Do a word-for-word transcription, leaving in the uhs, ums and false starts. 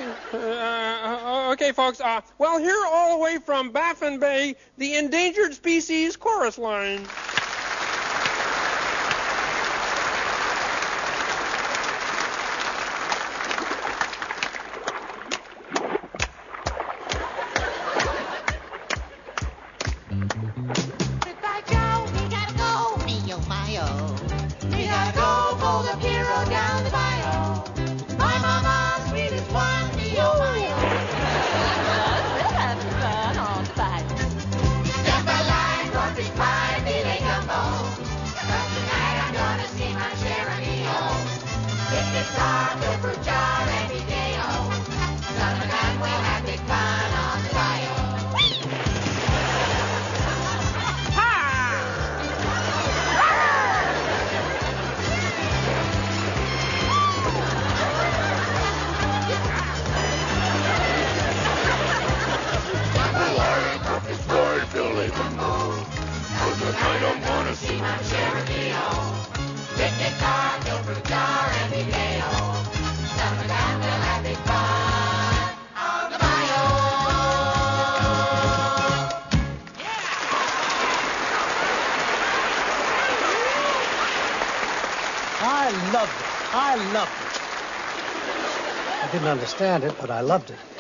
Uh, okay, folks. Uh, well, here all the way from Baffin Bay, the Endangered Species Chorus Line. I loved it. I loved it. I didn't understand it, but I loved it.